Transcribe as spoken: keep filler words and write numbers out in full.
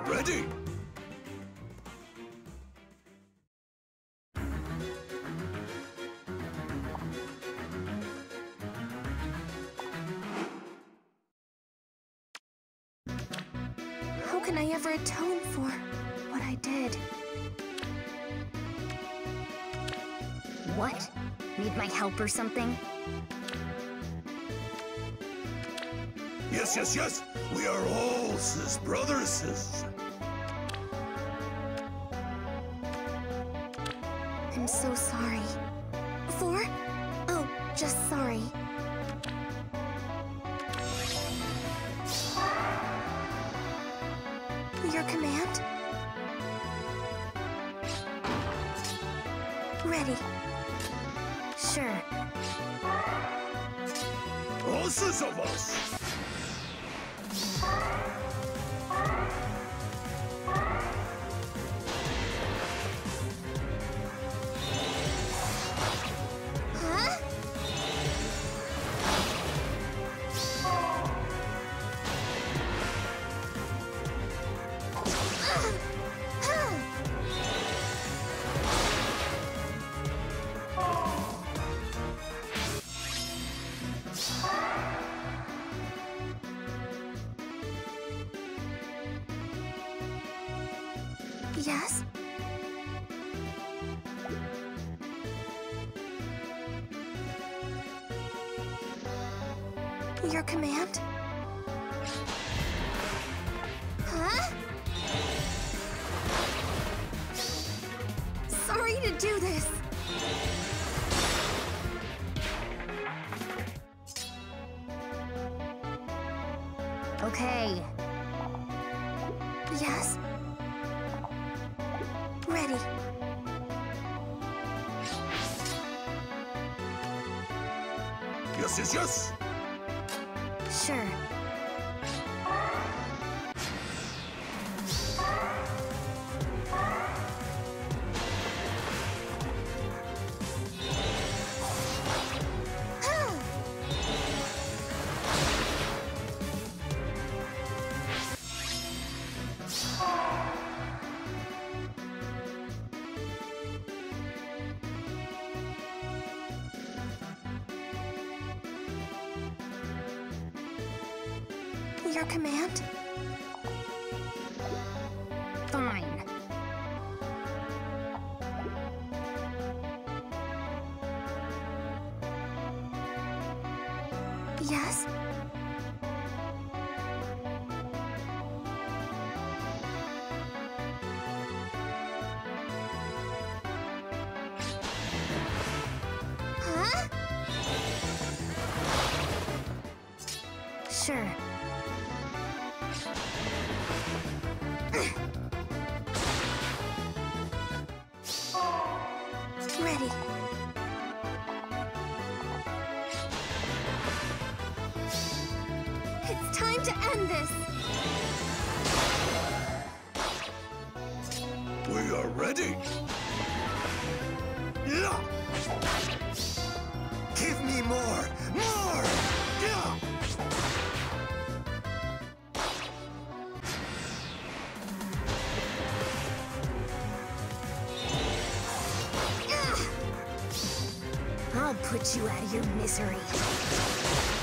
ready! How can I ever atone for what I did? What? Need my help or something? Yes, yes, yes! We are all sis brothers, sis. I'm so sorry. For? Oh, just sorry. Your command? Ready. Sure. All sis of us! Huh? Yes? Your command? Huh? Sorry to do this. Okay. Yes? Ready. Yes, yes, yes! Sure. Your command? Fine. Yes? Huh? Sure. Ready. It's time to end this. We are ready! Yeah! Give me more! More! Yeah! I'll put you out of your misery.